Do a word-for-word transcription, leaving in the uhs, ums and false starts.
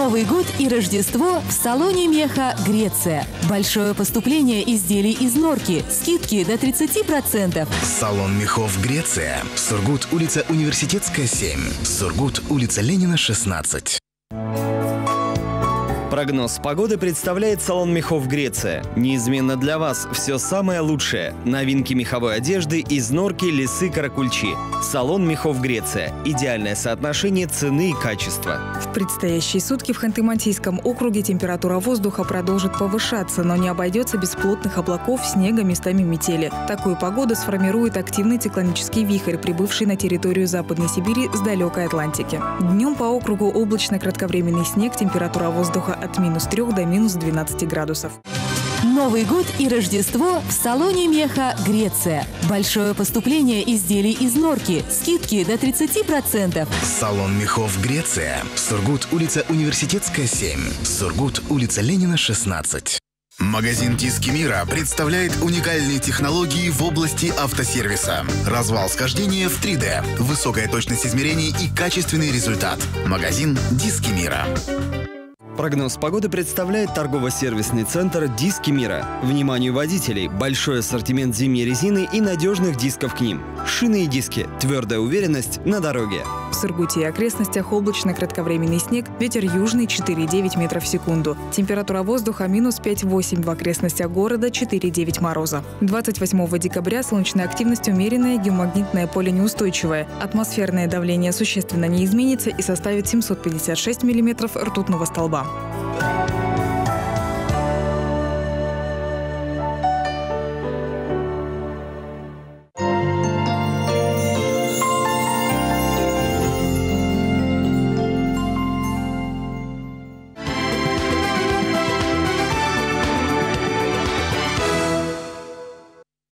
Новый год и Рождество в салоне Меха «Греция». Большое поступление изделий из норки. Скидки до тридцати процентов. Салон мехов «Греция». Сургут, улица Университетская, семь. Сургут, улица Ленина, шестнадцать. Прогноз погоды представляет салон мехов «Греция». Неизменно для вас все самое лучшее. Новинки меховой одежды из норки, лисы, каракульчи. Салон мехов «Греция». Идеальное соотношение цены и качества. В предстоящие сутки в Ханты-Мансийском округе температура воздуха продолжит повышаться, но не обойдется без плотных облаков, снега, местами метели. Такую погоду сформирует активный циклонический вихрь, прибывший на территорию Западной Сибири с далекой Атлантики. Днем по округу облачно-кратковременный снег, температура воздуха от минус трёх до минус двенадцати градусов. Новый год и Рождество в салоне Меха «Греция». Большое поступление изделий из норки. Скидки до тридцати процентов. Салон мехов «Греция». Сургут, улица Университетская, семь. Сургут, улица Ленина, шестнадцать. Магазин «Диски Мира» представляет уникальные технологии в области автосервиса. Развал схождения в три дэ, высокая точность измерений и качественный результат. Магазин «Диски Мира». Прогноз погоды представляет торгово-сервисный центр «Диски Мира». Вниманию водителей! Большой ассортимент зимней резины и надежных дисков к ним. Шины и диски. Твердая уверенность на дороге. В Сургуте и окрестностях облачно-кратковременный снег, ветер южный четыре и девять метров в секунду. Температура воздуха минус пять и восемь, в окрестностях города четыре и девять мороза. двадцать восьмого декабря солнечная активность умеренная, геомагнитное поле неустойчивое. Атмосферное давление существенно не изменится и составит семьсот пятьдесят шесть миллиметров ртутного столба.